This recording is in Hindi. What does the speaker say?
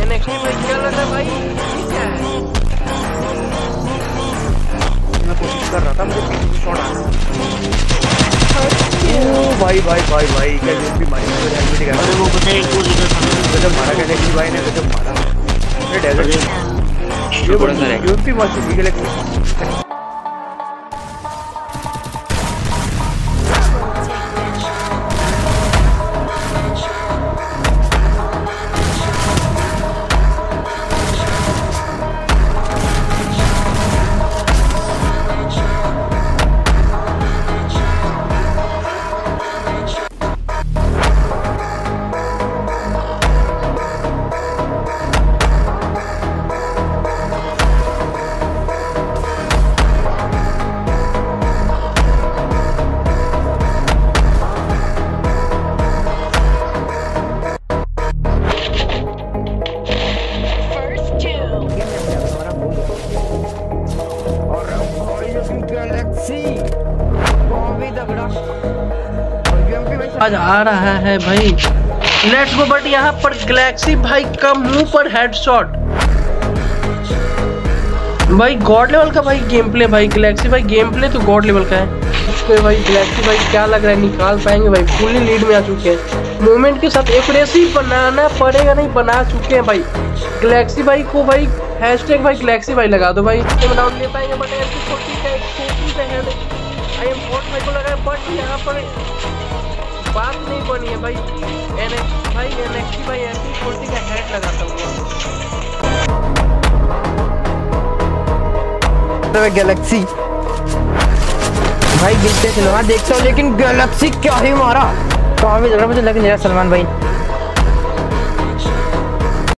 एनएक्सटी भाई क्या लग रहा है भाई? क्या है? मैं कोशिश कर रहा था, मुझे पीछे शॉट आ रहा। ओ भाई भाई भाई भाई क्या यूएमपी मारी मुझे हेलमेट गया। अरे वो पता है एक गोली का था, गजब मारा गैलेक्सी भाई ने, गजब मारा। ये डेजर्ट ये बड़ा सारा यूएमपी मार चुकी गैलेक्सी। आज आ रहा है भाई, लेट्स गो। बट यहाँ पर गैलेक्सी भाई का मुंह पर हेडशॉट भाई, गॉड लेवल का भाई गेम प्ले भाई। गैलेक्सी भाई गेम प्ले तो गॉड लेवल का है। उसके भाई गैलेक्सी भाई क्या लग रहा है निकाल पाएंगे भाई? फुली लीड में आ चुके हैं, मूवमेंट के साथ एक्यूरेसी बनाना पड़ेगा, नहीं बना चुके हैं भाई। गैलेक्सी भाई को भाई हैशटैग भाई गैलेक्सी भाई लगा दो भाई। डाउन ले पाएंगे बट आई एम फोर्थ भाई को लगा, बट यहाँ पर बात नहीं बनी है भाई। एनएक्सटी भाई MP40 का हेड लगाता हूँ गैलेक्सी भाई गिरते सिनेमा देखता हूँ, लेकिन गैलेक्सी क्या ही मारा। काफी जगह मुझे लग नहीं रहा सलमान भाई